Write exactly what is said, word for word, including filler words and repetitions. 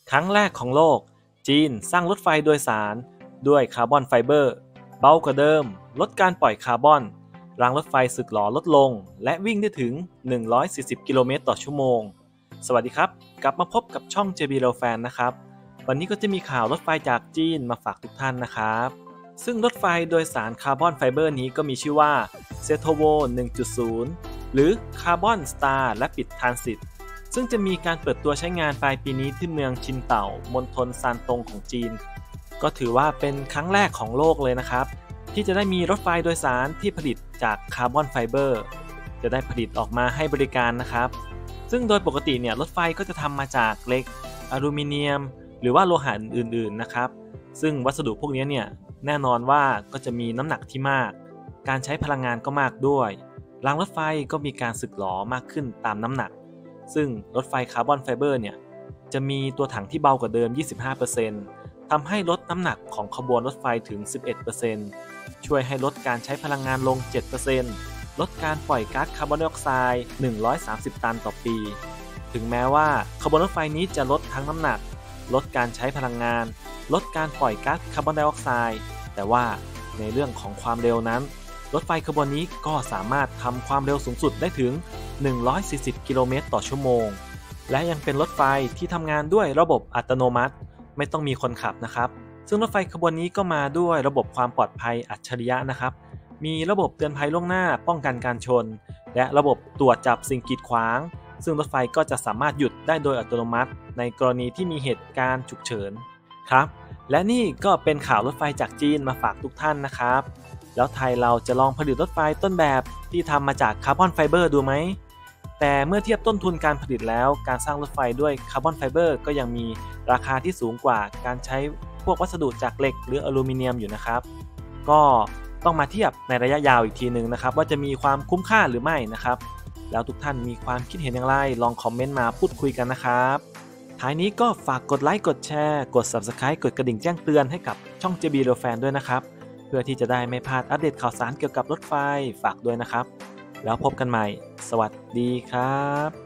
ครั้งแรกของโลกจีนสร้างรถไฟโดยสารด้วยคาร์บอนไฟเบอร์เบากว่าเดิมลดการปล่อยคาร์บอนรางรถไฟสึกหรอลดลงและวิ่งได้ถึงหนึ่งร้อยสี่สิบกิโลเมตรต่อชั่วโมงสวัสดีครับกลับมาพบกับช่อง เจ บี Rail Fan นะครับวันนี้ก็จะมีข่าวรถไฟจากจีนมาฝากทุกท่านนะครับซึ่งรถไฟโดยสารคาร์บอนไฟเบอร์นี้ก็มีชื่อว่า เซโทโว หนึ่งจุดศูนย์ หรือ Carbon Star Rapid Transitซึ่งจะมีการเปิดตัวใช้งานปลายปีนี้ที่เมืองชินเต่ามณฑลซานตงของจีนก็ถือว่าเป็นครั้งแรกของโลกเลยนะครับที่จะได้มีรถไฟโดยสารที่ผลิตจากคาร์บอนไฟเบอร์จะได้ผลิตออกมาให้บริการนะครับซึ่งโดยปกติเนี่ยรถไฟก็จะทำมาจากเหล็กอลูมิเนียมหรือว่าโลหะอื่นๆนะครับซึ่งวัสดุพวกนี้เนี่ยแน่นอนว่าก็จะมีน้ำหนักที่มากการใช้พลังงานก็มากด้วยรางรถไฟก็มีการสึกหรอมากขึ้นตามน้ำหนักซึ่งรถไฟคาร์บอนไฟเบอร์เนี่ยจะมีตัวถังที่เบากว่าเดิม ยี่สิบห้าเปอร์เซ็นต์ ทำให้ลดน้ำหนักของขบวนรถไฟถึง สิบเอ็ดเปอร์เซ็นต์ ช่วยให้ลดการใช้พลังงานลง เจ็ดเปอร์เซ็นต์ ลดการปล่อยก๊าซคาร์บอนไดออกไซด์ หนึ่งร้อยสามสิบ ตันต่อปีถึงแม้ว่าขบวนรถไฟนี้จะลดทั้งน้ำหนักลดการใช้พลังงานลดการปล่อยก๊าซคาร์บอนไดออกไซด์แต่ว่าในเรื่องของความเร็วนั้นรถไฟขบวนนี้ก็สามารถทำความเร็วสูงสุดได้ถึงหนึ่งร้อยสี่สิบกิโลเมตรต่อชั่วโมงและยังเป็นรถไฟที่ทำงานด้วยระบบอัตโนมัติไม่ต้องมีคนขับนะครับซึ่งรถไฟขบวนนี้ก็มาด้วยระบบความปลอดภัยอัจฉริยะนะครับมีระบบเตือนภัยล่วงหน้าป้องกันการชนและระบบตรวจจับสิ่งกีดขวางซึ่งรถไฟก็จะสามารถหยุดได้โดยอัตโนมัติในกรณีที่มีเหตุการณ์ฉุกเฉินครับและนี่ก็เป็นข่าวรถไฟจากจีนมาฝากทุกท่านนะครับแล้วไทยเราจะลองผลิตรถไฟต้นแบบที่ทำมาจากคาร์บอนไฟเบอร์ดูไหมแต่เมื่อเทียบต้นทุนการผลิตแล้วการสร้างรถไฟด้วยคาร์บอนไฟเบอร์ก็ยังมีราคาที่สูงกว่าการใช้พวกวัสดุจากเหล็กหรืออลูมิเนียมอยู่นะครับก็ต้องมาเทียบในระยะยาวอีกทีนึงนะครับว่าจะมีความคุ้มค่าหรือไม่นะครับแล้วทุกท่านมีความคิดเห็นอย่างไรลองคอมเมนต์มาพูดคุยกันนะครับท้ายนี้ก็ฝากกดไลค์กดแชร์กด ซับสไครบ์ กดกระดิ่งแจ้งเตือนให้กับช่อง เจ บี Rail Fan ด้วยนะครับเพื่อที่จะได้ไม่พลาดอัปเดตข่าวสารเกี่ยวกับรถไฟฝากด้วยนะครับแล้วพบกันใหม่สวัสดีครับ